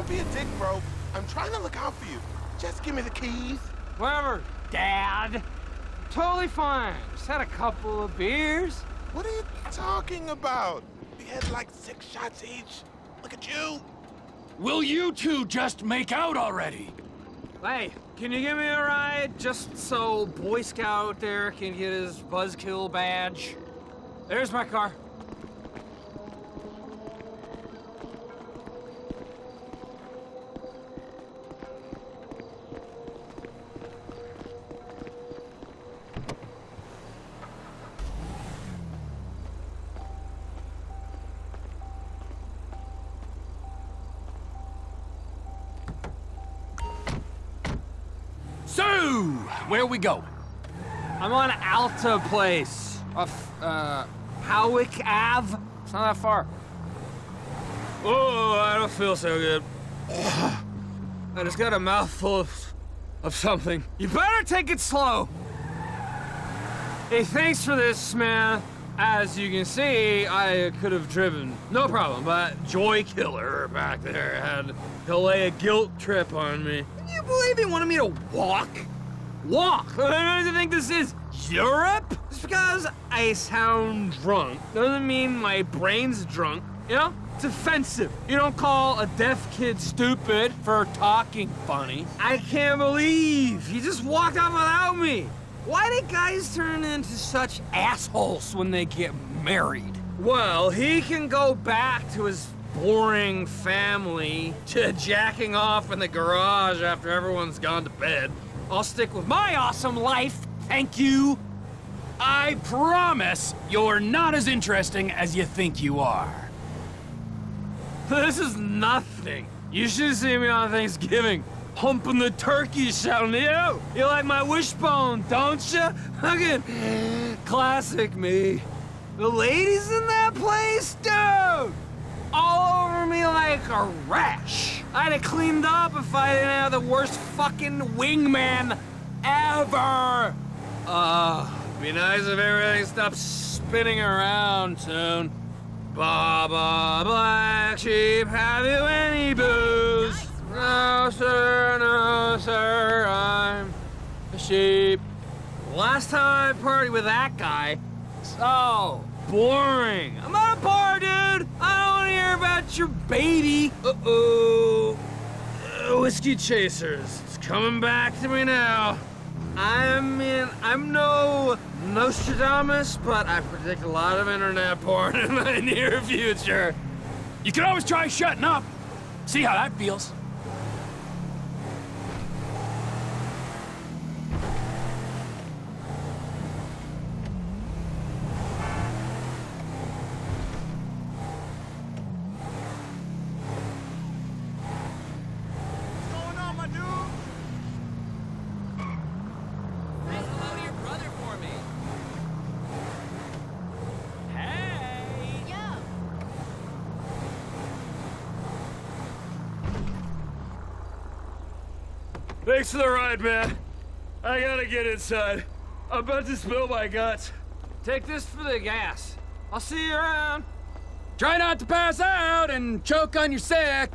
Don't be a dick, bro. I'm trying to look out for you. Just give me the keys. Whatever, Dad. Totally fine. Just had a couple of beers. What are you talking about? We had like 6 shots each. Look at you. Will you two just make out already? Hey, can you give me a ride just so Boy Scout there can get his buzzkill badge? There's my car. So, where we going? I'm on Alta Place off, Howick Ave. It's not that far. Oh, I don't feel so good. I just got a mouthful of something. You better take it slow. Hey, thanks for this, man. As you can see, I could have driven. No problem, but Joy Killer back there had to lay a guilt trip on me. Can you believe he wanted me to walk? Walk? What do you think this is? Europe? Just because I sound drunk doesn't mean my brain's drunk, you know? It's offensive. You don't call a deaf kid stupid for talking funny. I can't believe he just walked off without me. Why do guys turn into such assholes when they get married? Well, he can go back to his boring family to jacking off in the garage after everyone's gone to bed. I'll stick with my awesome life, thank you. I promise you're not as interesting as you think you are. This is nothing. You should see me on Thanksgiving. Humping the turkey, shouting, "Yo, you like my wishbone, don't you?" Fucking classic me. The ladies in that place, dude, all over me like a rash. I'd have cleaned up if I didn't have the worst fucking wingman ever. Be nice if everything stopped spinning around soon. Baba Black Sheep, have you any booze? No, sir, I'm a sheep. Last time I partied with that guy, so boring. I'm not a bar, dude. I don't want to hear about your baby. Uh-oh. Whiskey chasers, it's coming back to me now. I mean, I'm no Nostradamus, but I predict a lot of internet porn in the near future. You can always try shutting up. See how that feels. Thanks for the ride, man. I gotta get inside. I'm about to spill my guts. Take this for the gas. I'll see you around. Try not to pass out and choke on your sick.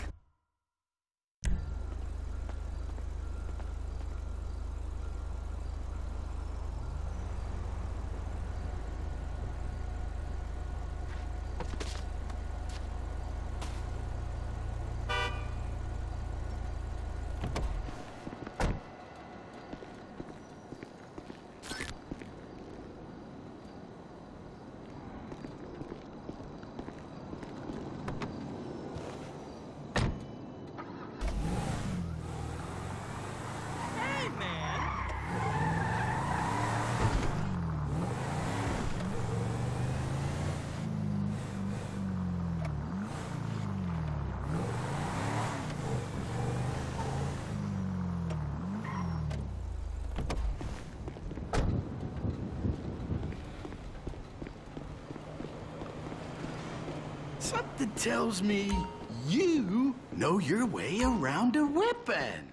Something tells me you know your way around a weapon.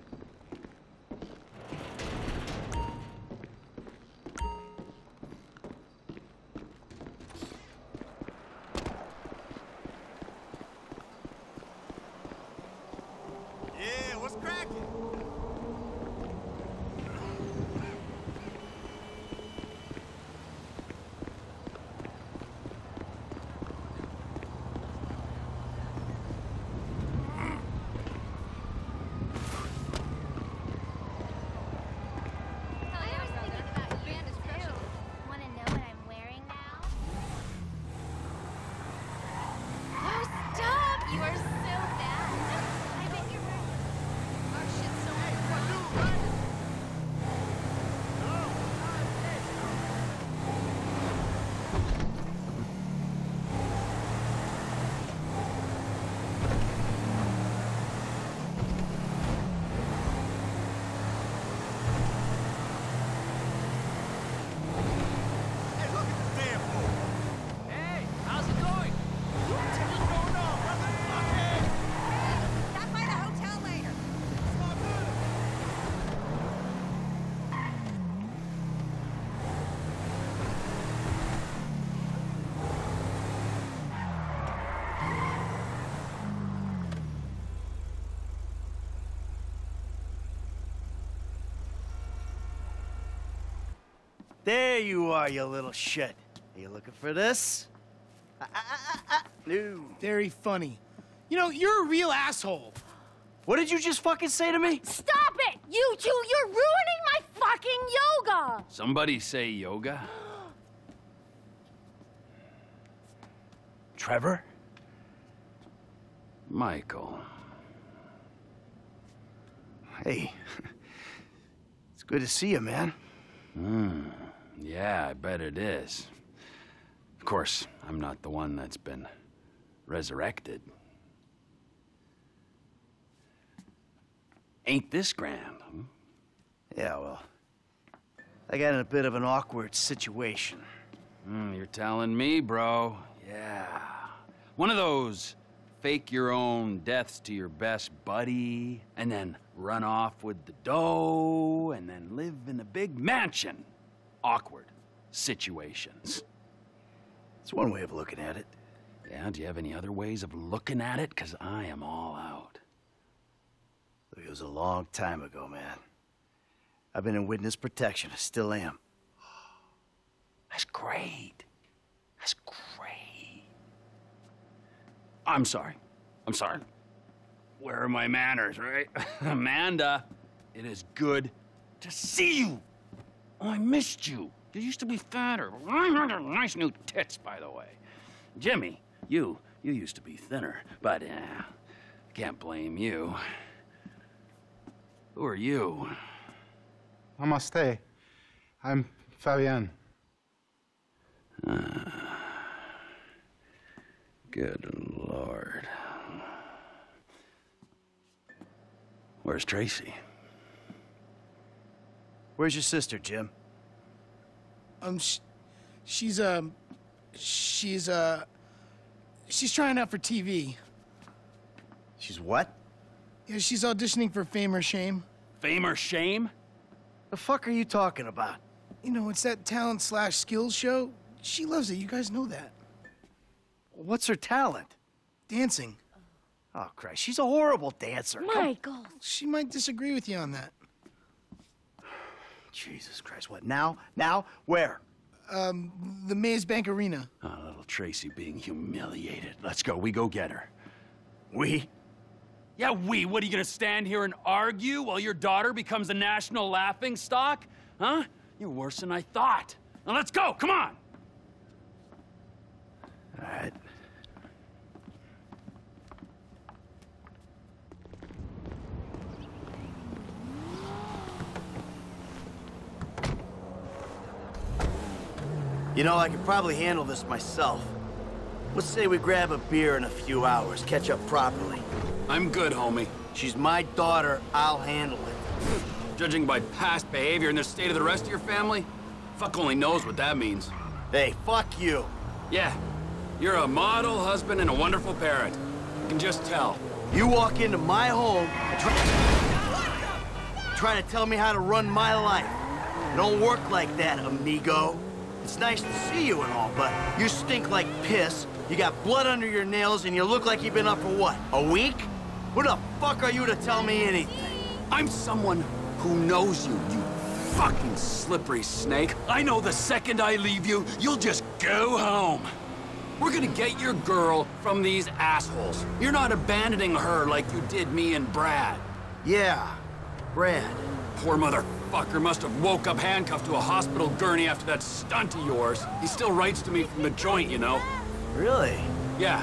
There you are, you little shit. Are you looking for this? No. Very funny. You know, you're a real asshole. What did you just fucking say to me? Stop it! You two, you're ruining my fucking yoga! Somebody say yoga? Trevor? Michael. Hey. It's good to see you, man. Yeah, I bet it is. Of course, I'm not the one that's been resurrected. Ain't this grand, huh? Yeah, well, I got in a bit of an awkward situation. You're telling me, bro. Yeah. One of those fake your own deaths to your best buddy, and then run off with the dough, and then live in a big mansion. Awkward situations. It's one way of looking at it. Yeah, do you have any other ways of looking at it? 'Cause I am all out. Look, it was a long time ago, man. I've been in witness protection. I still am. That's great. That's great. I'm sorry. I'm sorry. Where are my manners, right? Amanda, it is good to see you. Oh, I missed you. You used to be fatter. Nice new tits, by the way. Jimmy, you used to be thinner, but can't blame you. Who are you? Namaste. I'm Fabian. Good Lord. Where's Tracy? Where's your sister, Jim? She's trying out for TV. She's what? Yeah, she's auditioning for Fame or Shame. Fame or shame? The fuck are you talking about? You know, it's that talent/skills show. She loves it. You guys know that. What's her talent? Dancing. Oh, Christ, she's a horrible dancer. Michael. She might disagree with you on that. Jesus Christ, what, now? Now? Where? The Maze Bank Arena. Oh, little Tracy being humiliated. Let's go. We go get her. We? Yeah, we. What, are you gonna stand here and argue while your daughter becomes a national laughingstock? Huh? You're worse than I thought. Now let's go. Come on. All right. You know, I could probably handle this myself. Let's say we grab a beer in a few hours, catch up properly. I'm good, homie. She's my daughter, I'll handle it. Judging by past behavior and the state of the rest of your family, fuck only knows what that means. Hey, fuck you. Yeah, you're a model husband and a wonderful parent. I can just tell. You walk into my home and trying to tell me how to run my life. It don't work like that, amigo. It's nice to see you and all, but you stink like piss, you got blood under your nails, and you look like you've been up for what, a week? Who the fuck are you to tell me anything? I'm someone who knows you, you fucking slippery snake. I know the second I leave you, you'll just go home. We're gonna get your girl from these assholes. You're not abandoning her like you did me and Brad. Yeah, Brad. Poor motherfucker must have woke up handcuffed to a hospital gurney after that stunt of yours. He still writes to me from the joint, you know. Really? Yeah.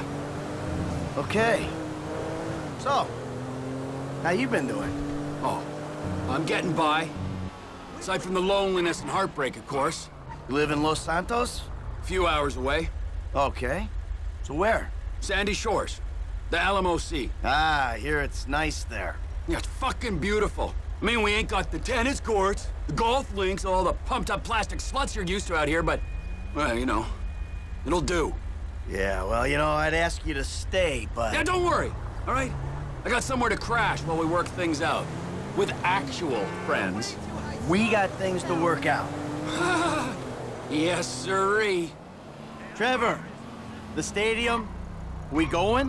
Okay. So, how you been doing? Oh, I'm getting by. Aside from the loneliness and heartbreak, of course. You live in Los Santos? A few hours away. Okay. So where? Sandy Shores. The Alamo Sea. Ah, I hear it's nice there. Yeah, it's fucking beautiful. I mean, we ain't got the tennis courts, the golf links, all the pumped-up plastic sluts you're used to out here, but, well, you know, it'll do. Yeah, well, you know, I'd ask you to stay, but... Yeah, don't worry, all right? I got somewhere to crash while we work things out. With actual friends. We got things to work out. Yes, sirree. Trevor, the stadium, we going?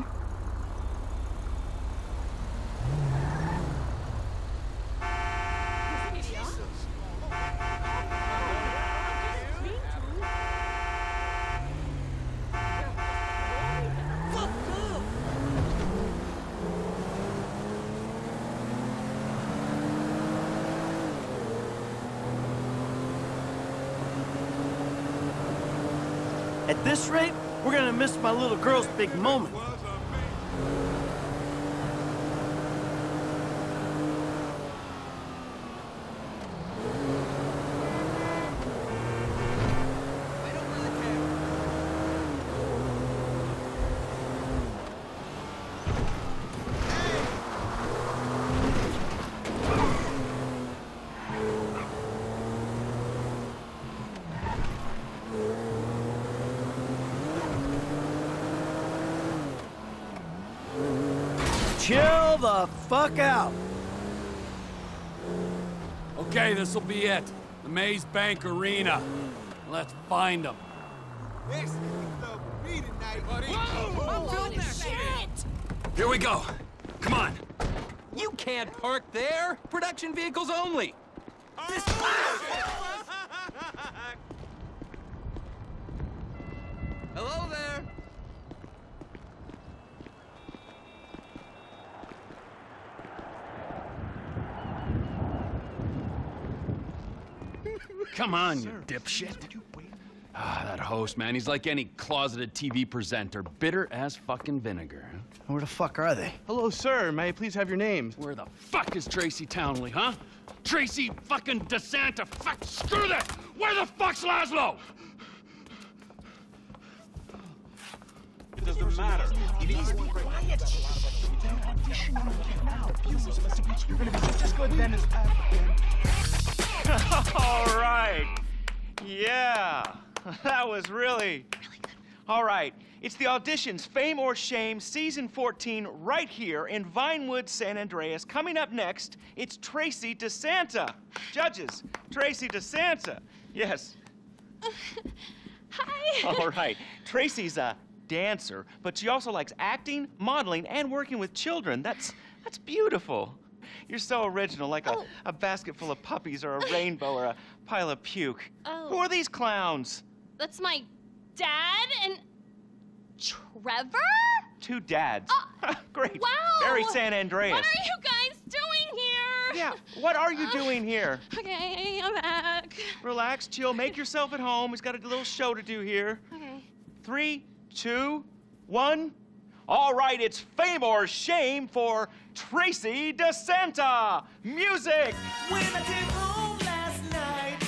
At this rate, we're gonna miss my little girl's big moment. Chill the fuck out. Okay, this'll be it. The Maze Bank Arena. Let's find them. This is the meeting night, buddy. Holy shit! Here we go. Come on. You can't park there. Production vehicles only. Hello there. Come on, you dipshit. Ah, that host, man, he's like any closeted TV presenter. Bitter as fucking vinegar. Where the fuck are they? Hello, sir. May I please have your name? Where the fuck is Tracy Townley, huh? Tracy fucking DeSanta. Fuck, screw that! Where the fuck's Laszlo? It doesn't matter. All right. Yeah, that was really good. All right, it's the auditions, Fame or Shame, season 14, right here in Vinewood, San Andreas. Coming up next, it's Tracy DeSanta. Judges, Tracy DeSanta. Yes. Hi. All right, Tracy's a dancer, but she also likes acting, modeling, and working with children. That's beautiful. You're so original, like a basket full of puppies or a rainbow or a pile of puke. Oh. Who are these clowns? That's my dad and Trevor? Two dads. Great. Wow. Very San Andreas. What are you guys doing here? Yeah, what are you doing here? Okay, I'm back. Relax, chill, make yourself at home. He's got a little show to do here. Okay. 3, 2, 1. All right, it's Fame or Shame for Tracy DeSanta. Music! When I came home last night,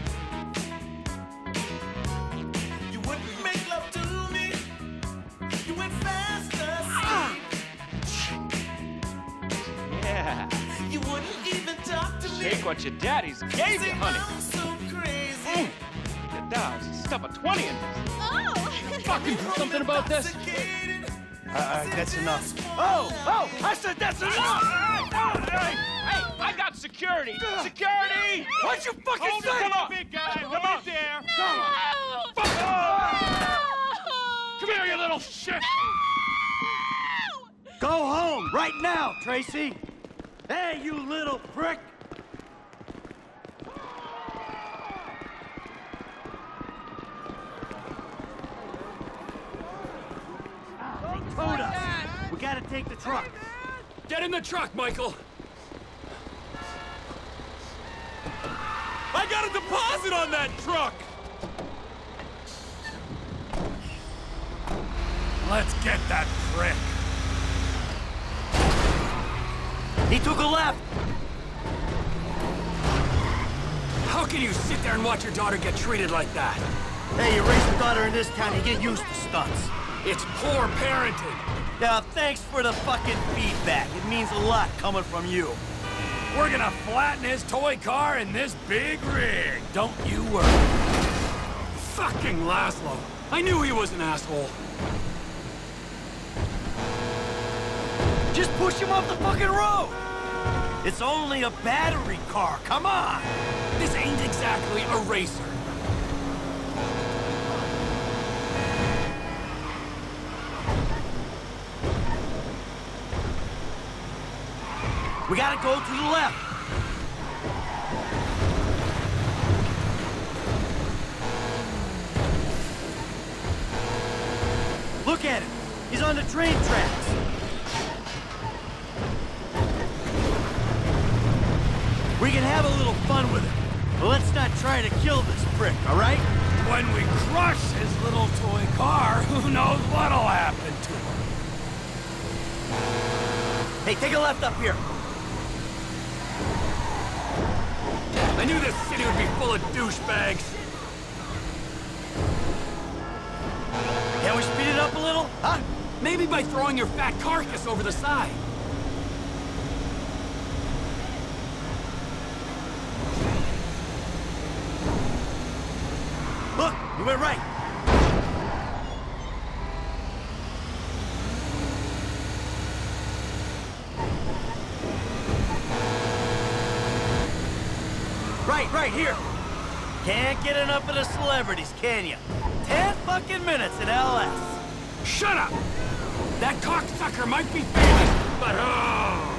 you wouldn't make love to me. You went fast asleep. Yeah. You wouldn't even talk to me. Take what your daddies gave you, honey. I'm so crazy. Your dad's stuff a 20 in this. Oh! Fucking do something about this. That's enough. Oh, I said that's enough! Hey, I got security! Security! What'd you fucking Hold say? it, come on! Big guy, come on there! No! Fuck off! Come here, you little shit! Go home right now, Tracy. Hey, you little prick. Coda, we gotta take the truck. Get in the truck, Michael. I got a deposit on that truck! Let's get that prick. He took a left. How can you sit there and watch your daughter get treated like that? Hey, you raise a daughter in this town, you get used to stunts. It's poor parenting. Now, thanks for the fucking feedback. It means a lot coming from you. We're gonna flatten his toy car in this big rig. Don't you worry. Fucking Laszlo. I knew he was an asshole. Just push him off the fucking road. It's only a battery car. Come on. This ain't exactly a racer. We gotta go to the left. Look at him. He's on the train tracks. We can have a little fun with him. But let's not try to kill this prick, all right? when we crush his little toy car, who knows what'll happen to him? Hey, take a left up here. I knew this city would be full of douchebags. Can we speed it up a little? Huh? Maybe by throwing your fat carcass over the side. Look, you went right. Right here. Can't get enough of the celebrities, can you? 10 fucking minutes at LS. Shut up! That cocksucker might be famous, but oh!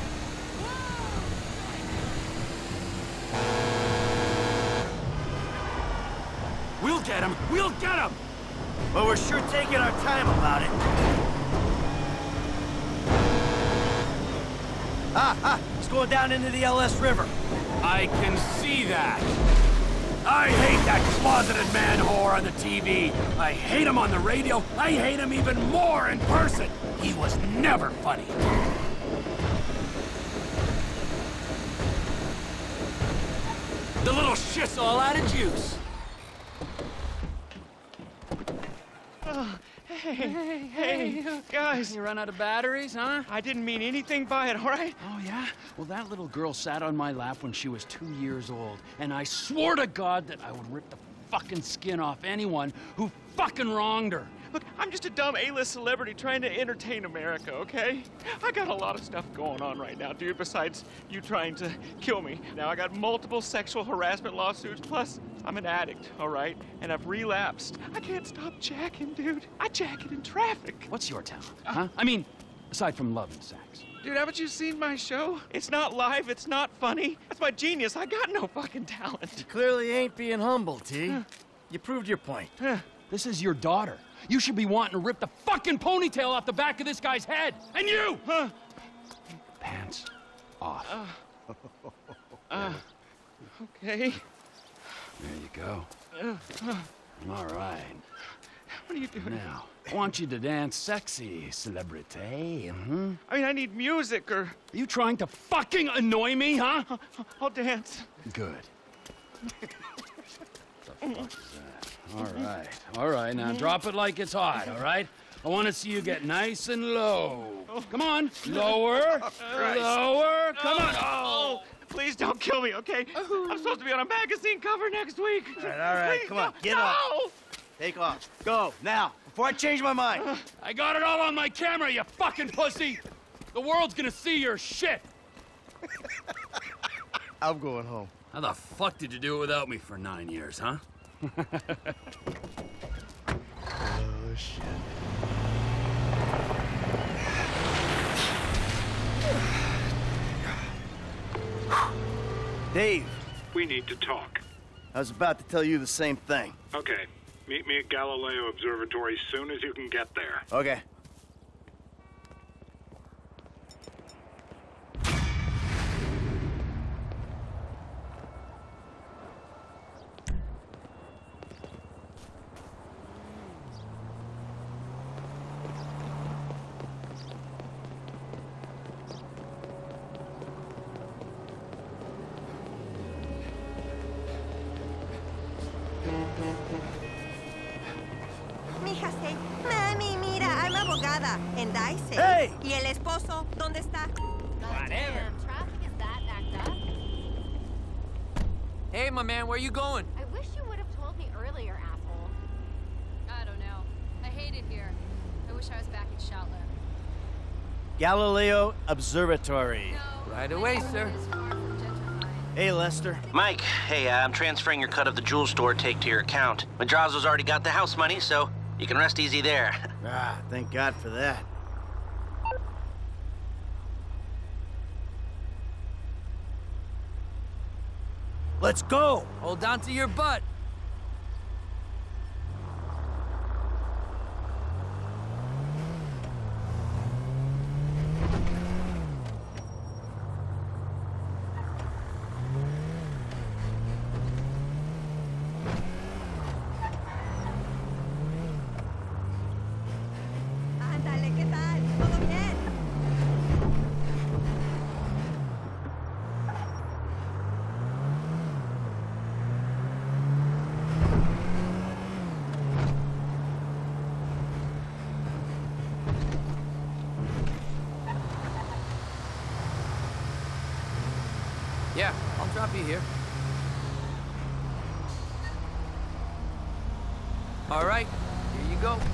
We'll get him! We'll get him! Well, we're sure taking our time about it. It's going down into the LS River. I can see that. I hate that closeted man whore on the TV. I hate him on the radio. I hate him even more in person. He was never funny. The little shit's all out of juice. Hey, guys. You run out of batteries, huh? I didn't mean anything by it, all right? Oh, yeah? Well, that little girl sat on my lap when she was 2 years old, and I swore to God that I would rip the fucking skin off anyone who fucking wronged her. Look, I'm just a dumb A-list celebrity trying to entertain America, okay? I got a lot of stuff going on right now, dude, besides you trying to kill me. Now, I got multiple sexual harassment lawsuits, plus I'm an addict, all right? And I've relapsed. I can't stop jacking, dude. I jack it in traffic. What's your talent, huh? I mean, aside from love and sex. Dude, haven't you seen my show? It's not live, it's not funny. That's my genius. I got no fucking talent. You clearly ain't being humble, T. You proved your point. This is your daughter. You should be wanting to rip the fucking ponytail off the back of this guy's head. And you! Pants off. Okay. There you go. All right. What are you doing? Now, I want you to dance sexy, celebrity. I mean, I need music or... Are you trying to fucking annoy me, huh? I'll dance. Good. The fuck is that? All right, now drop it like it's hot, all right? I want to see you get nice and low. Come on, lower, lower, come on. Oh, please don't kill me, okay? I'm supposed to be on a magazine cover next week. All right, Please, come on, no, get no! up. Take off. Go, now, before I change my mind. I got it all on my camera, you fucking pussy. The world's gonna see your shit. I'm going home. How the fuck did you do it without me for 9 years, huh? Oh, shit. Dave. We need to talk. I was about to tell you the same thing. Okay. Meet me at Galileo Observatory as soon as you can get there. Okay. Mija, say, mami, mira, I'm abogada, and I say, Hey! ¿Y el esposo dónde está? Whatever. Traffic is that backed up. Hey, my man, where you going? I wish you would have told me earlier, asshole. I don't know. I hate it here. I wish I was back in Shoutler. Galileo Observatory. No, Right away, sir. is far from gentrified. Hey, Lester. Mike, hey, I'm transferring your cut of the jewel store take to your account. Madrazo's already got the house money, so you can rest easy there. Ah, thank God for that. Let's go! Hold on to your butt. Yeah, I'll drop you here. All right, here you go.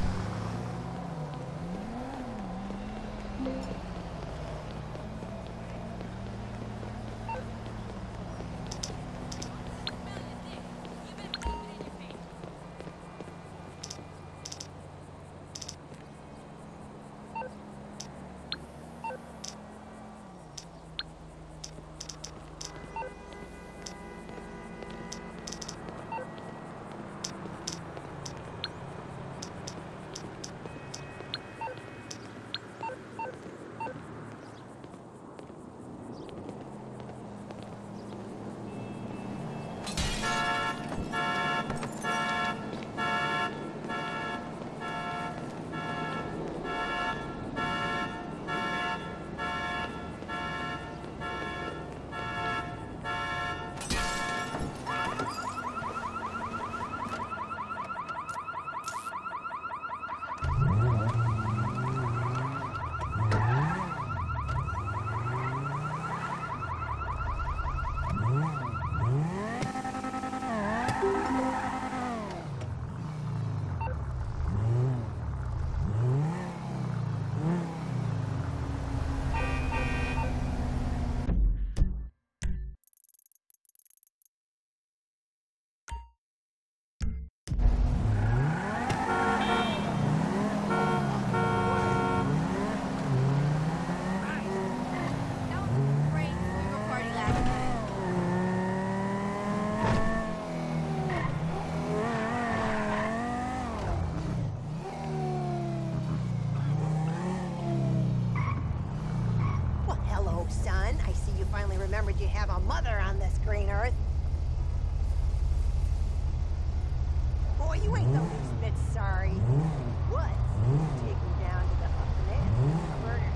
Son, I see you finally remembered you have a mother on this green earth. Boy, you ain't the least bit sorry. What? Take you down to the Upton Inn for a burger.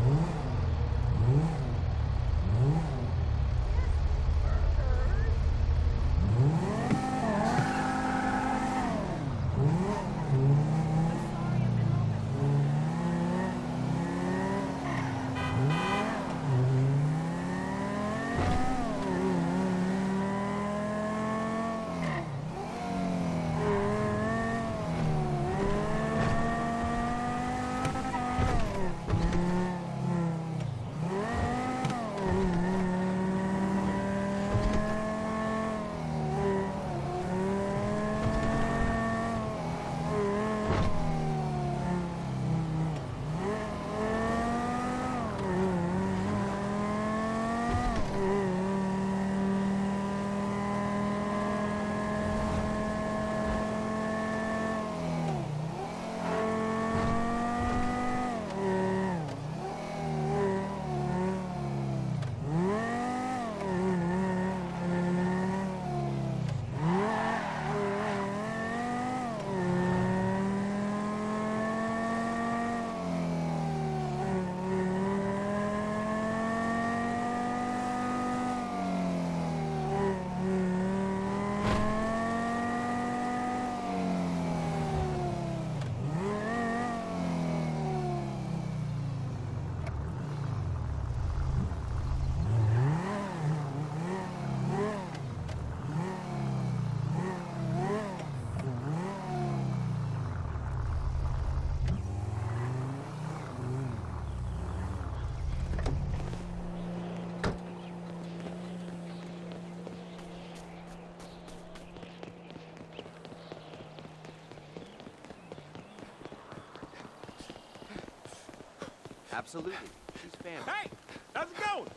Absolutely. She's family. Hey! How's it going?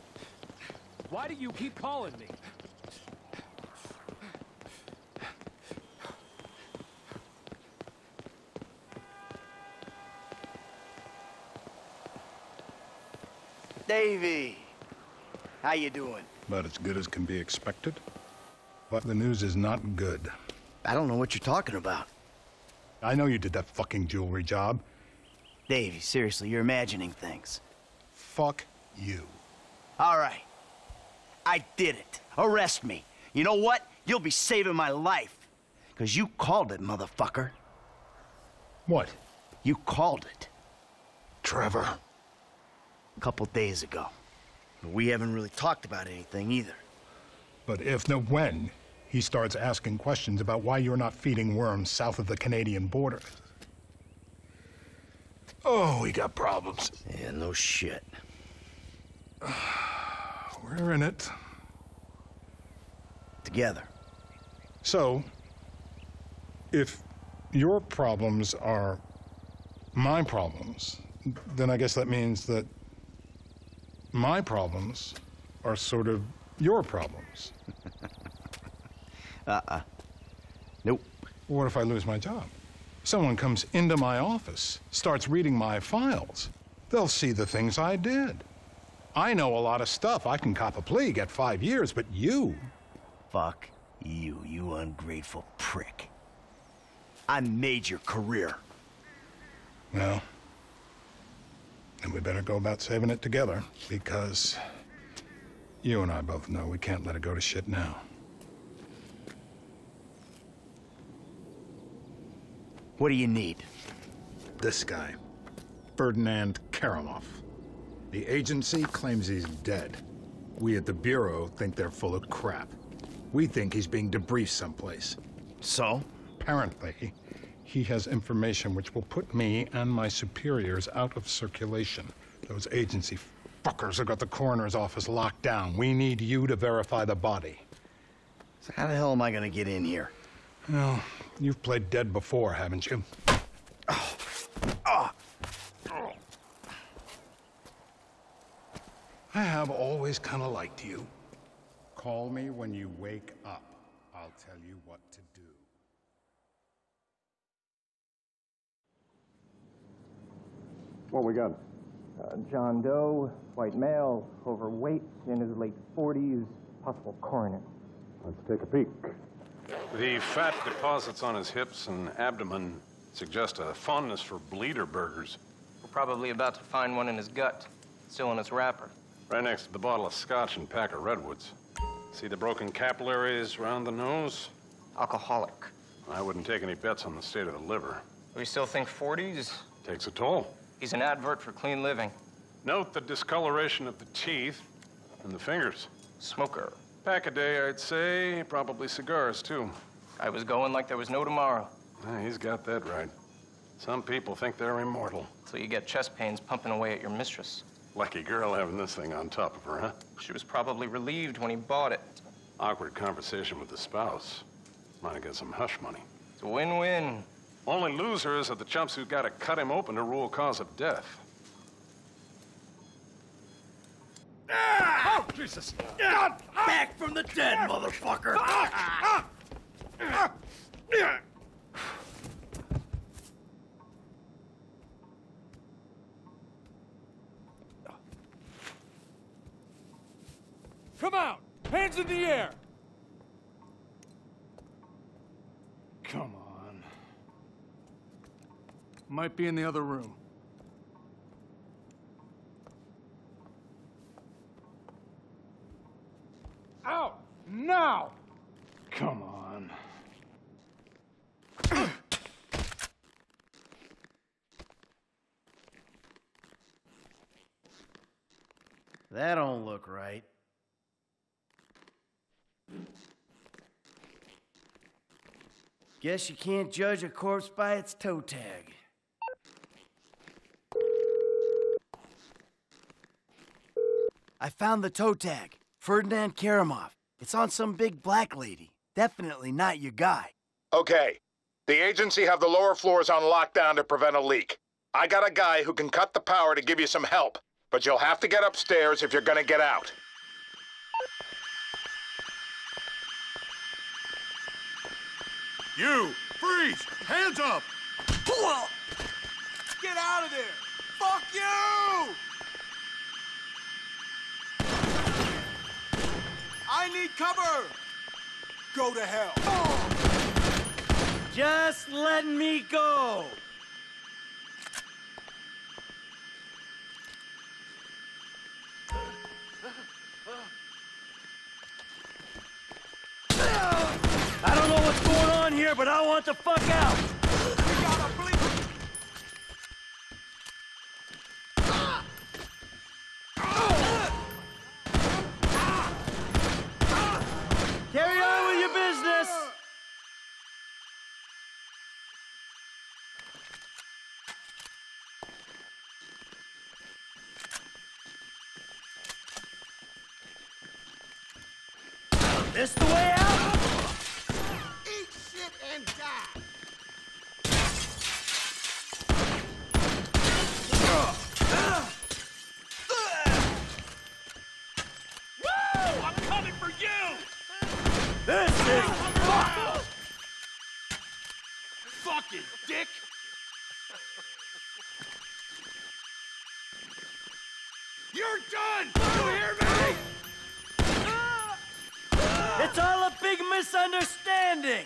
Why do you keep calling me? Davey, how you doing? About as good as can be expected. But the news is not good. I don't know what you're talking about. I know you did that fucking jewelry job. Davey, seriously, you're imagining things. Fuck you. All right. I did it. Arrest me. You know what? You'll be saving my life. Because you called it, motherfucker. What? You called it. Trevor. A couple days ago. But we haven't really talked about anything either. But if, no, when he starts asking questions about why you're not feeding worms south of the Canadian border. Oh, we got problems. Yeah, no shit. We're in it. Together. So, if your problems are my problems, then I guess that means that my problems are sort of your problems. Nope. What if I lose my job? Someone comes into my office, starts reading my files. They'll see the things I did. I know a lot of stuff. I can cop a plea, get 5 years, but you... Fuck you, you ungrateful prick. I made your career. Well, then we better go about saving it together, because you and I both know we can't let it go to shit now. What do you need? This guy, Ferdinand Kerimov. The agency claims he's dead. We at the Bureau think they're full of crap. We think he's being debriefed someplace. So? Apparently, he has information which will put me and my superiors out of circulation. Those agency fuckers have got the coroner's office locked down. We need you to verify the body. So how the hell am I gonna get in here? Well, you've played dead before, haven't you? I have always kind of liked you. Call me when you wake up. I'll tell you what to do. What we got? John Doe, white male, overweight, in his late 40s, possible coroner. Let's take a peek. The fat deposits on his hips and abdomen suggest a fondness for bleeder burgers. We're probably about to find one in his gut, still in its wrapper. Right next to the bottle of scotch and pack of redwoods. See the broken capillaries around the nose? Alcoholic. I wouldn't take any bets on the state of the liver. We still think 40s? Takes a toll. He's an advert for clean living. Note the discoloration of the teeth and the fingers. Smoker. Pack a day, I'd say. Probably cigars, too. I was going like there was no tomorrow. Yeah, he's got that right. Some people think they're immortal. So you get chest pains pumping away at your mistress. Lucky girl having this thing on top of her, huh? She was probably relieved when he bought it. Awkward conversation with the spouse. Might have got some hush money. It's a win-win. Only losers are the chumps who gotta cut him open to rule cause of death. Oh, Jesus! God, back from the dead, motherfucker! Come out! Hands in the air! Come on. Might be in the other room. Out! Now! Come on. That don't look right. Guess you can't judge a corpse by its toe tag. I found the toe tag. Ferdinand Kerimov. It's on some big black lady. Definitely not your guy. Okay. The agency have the lower floors on lockdown to prevent a leak. I got a guy who can cut the power to give you some help, but you'll have to get upstairs if you're gonna get out. You! Freeze! Hands up! Get out of there! Fuck you! I need cover! Go to hell. Just let me go! I don't know what's going on here, but I want the fuck out! We gotta bleed! This the way out? Eat shit and die! Woo! I'm coming for you! This is fuck! Fucking dick! You're done! You hear me? It's all a big misunderstanding!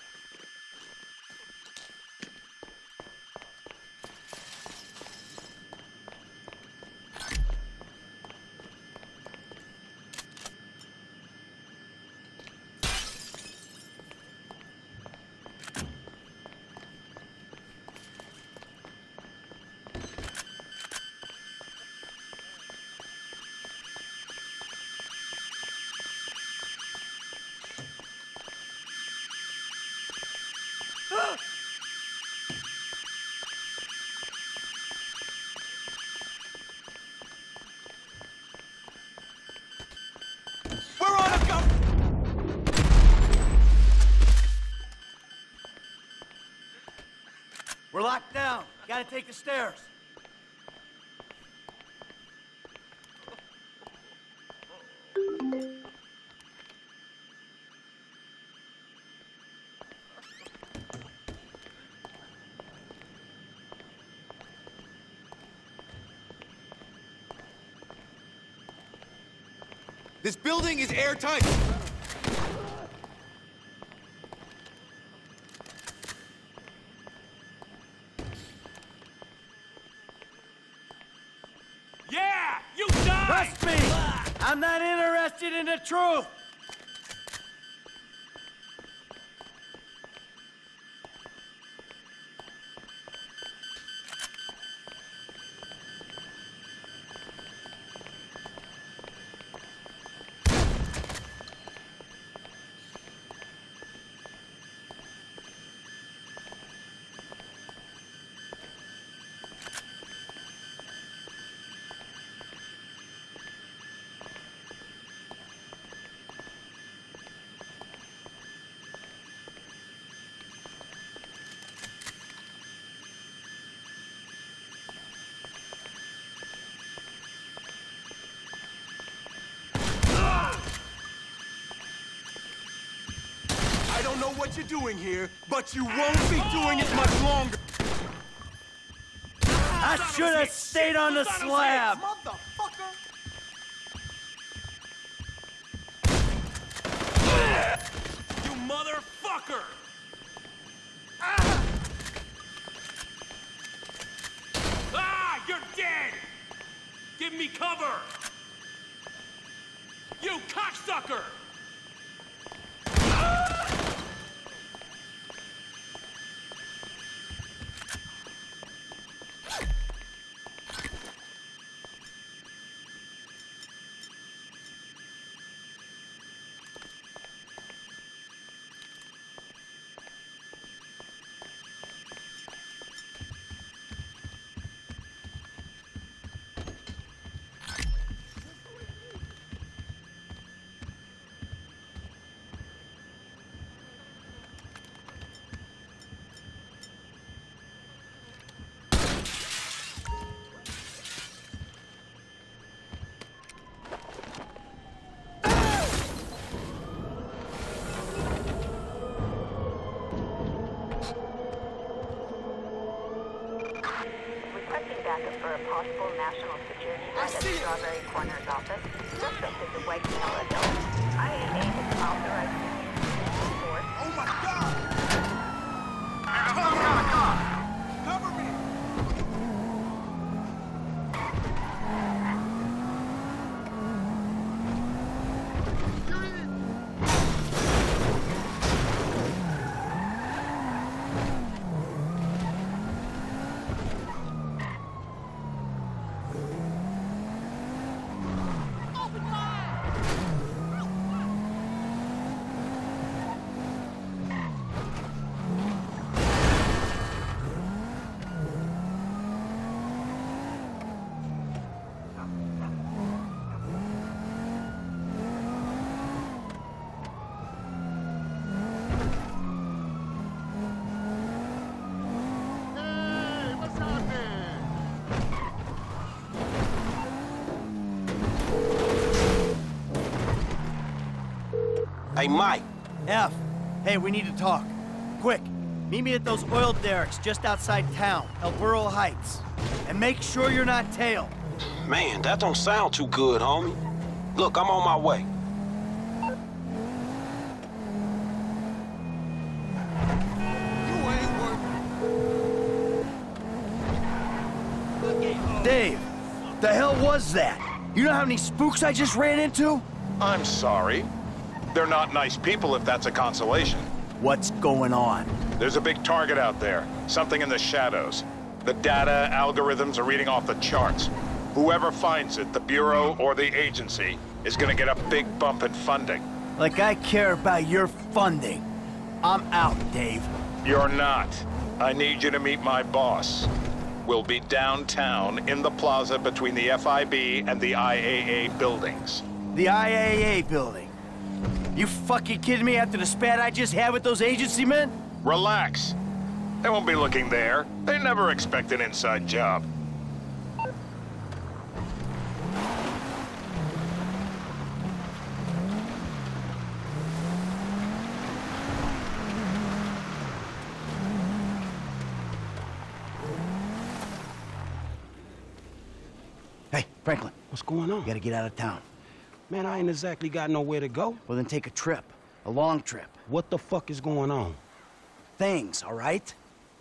We're on a go! We're locked down. Gotta take the stairs. This building is airtight! Yeah! You die! Trust me! I'm not interested in the truth! I don't know what you're doing here, but you won't be doing it much longer! I should have stayed on the slab! Motherfucker! You motherfucker! Ah! You're dead! Give me cover! You cocksucker! Backup for a possible national security threat at Strawberry Corners office. Suspect is a white male adult. IAA is authorized to use force. Oh my God! Cover me! Cover me! Hey, Mike. F. Hey, we need to talk. Quick. Meet me at those oil derricks just outside town, El Burro Heights. And make sure you're not tailed. Man, that don't sound too good, homie. Look, I'm on my way. Dave, the hell was that? You know how many spooks I just ran into? I'm sorry. They're not nice people if that's a consolation. What's going on? There's a big target out there. Something in the shadows. The data algorithms are reading off the charts. Whoever finds it, the Bureau or the agency, is gonna get a big bump in funding. Like I care about your funding. I'm out, Dave. You're not. I need you to meet my boss. We'll be downtown in the plaza between the FIB and the IAA buildings. The IAA building? You fucking kidding me after the spat I just had with those agency men? Relax. They won't be looking there. They never expect an inside job. Hey, Franklin. What's going on? You gotta get out of town. Man, I ain't exactly got nowhere to go. Well, then take a trip. A long trip. What the fuck is going on? Things, all right?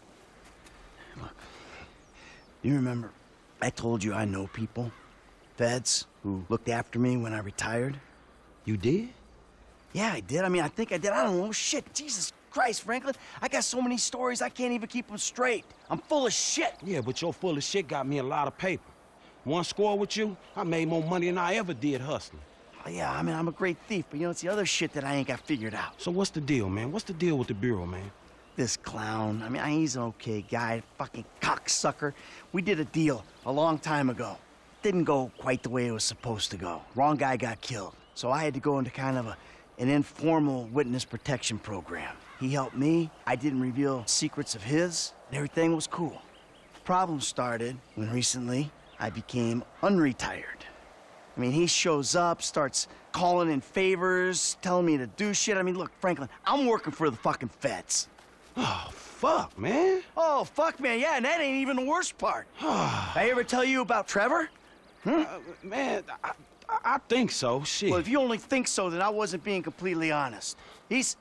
Look, you remember I told you I know people, feds, who looked after me when I retired? You did? Yeah, I did. I mean, I think I did. I don't know. Shit, Jesus Christ, Franklin. I got so many stories, I can't even keep them straight. I'm full of shit. Yeah, but your full of shit got me a lot of paper. One score with you, I made more money than I ever did hustling. Oh, yeah, I mean, I'm a great thief, but you know, it's the other shit that I ain't got figured out. So what's the deal, man? What's the deal with the Bureau, man? This clown, I mean, he's an okay guy, fucking cocksucker. We did a deal a long time ago. Didn't go quite the way it was supposed to go. Wrong guy got killed. So I had to go into kind of an informal witness protection program. He helped me, I didn't reveal secrets of his, and everything was cool. Problem started when recently I became unretired. I mean, he shows up, starts calling in favors, telling me to do shit. I mean, look, Franklin, I'm working for the fucking feds. Oh, fuck, man. Oh, fuck, man, yeah, and that ain't even the worst part. I ever tell you about Trevor? Man, I think so, shit. Well, if you only think so, then I wasn't being completely honest. He's,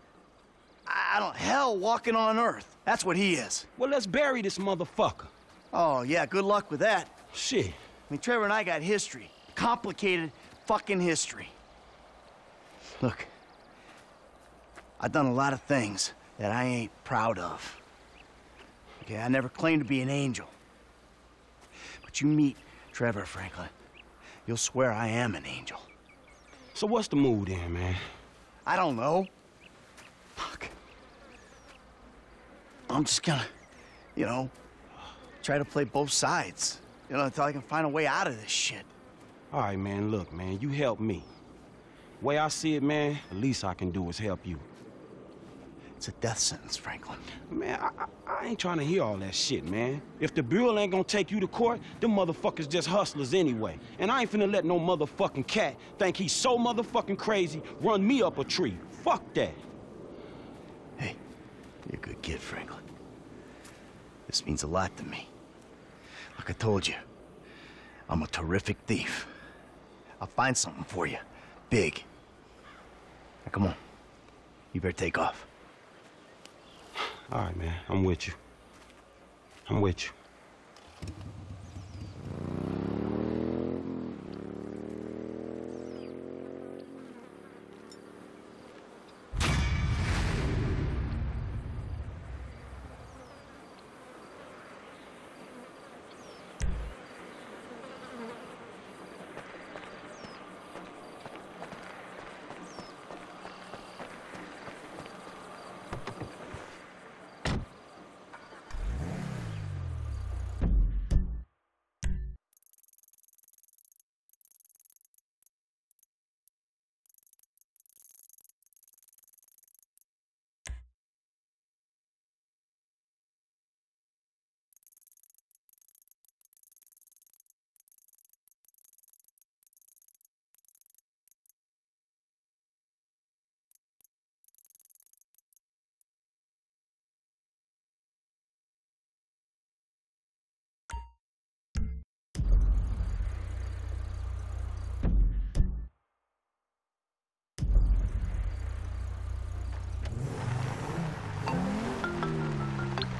hell walking on earth. That's what he is. Well, let's bury this motherfucker. Oh, yeah, good luck with that. Shit. I mean, Trevor and I got history. Complicated fucking history. Look, I've done a lot of things that I ain't proud of. Okay, I never claimed to be an angel. But you meet Trevor, Franklin, you'll swear I am an angel. So what's the mood then, man? I don't know. Fuck. I'm just gonna, you know, try to play both sides. You know, until I can find a way out of this shit. All right, man, look, man, you help me. Way I see it, man, the least I can do is help you. It's a death sentence, Franklin. Man, I ain't trying to hear all that shit, man. If the Bureau ain't gonna take you to court, them motherfuckers just hustlers anyway. And I ain't finna let no motherfucking cat think he's so motherfucking crazy, run me up a tree. Fuck that. Hey, you're a good kid, Franklin. This means a lot to me. Like I told you, I'm a terrific thief. I'll find something for you. Big. Now, come on. You better take off. All right, man. I'm with you. I'm with you.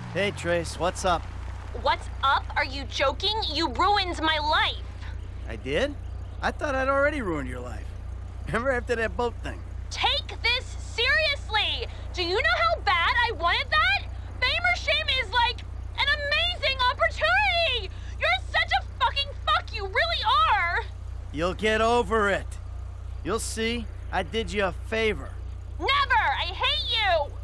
Hey, Trace, what's up? What's up? Are you joking? You ruined my life. I did? I thought I'd already ruined your life. Remember after that boat thing? Take this seriously! Do you know how bad I wanted that? Fame or shame is like an amazing opportunity! You're such a fucking fuck, you really are! You'll get over it. You'll see, I did you a favor. Never! I hate you!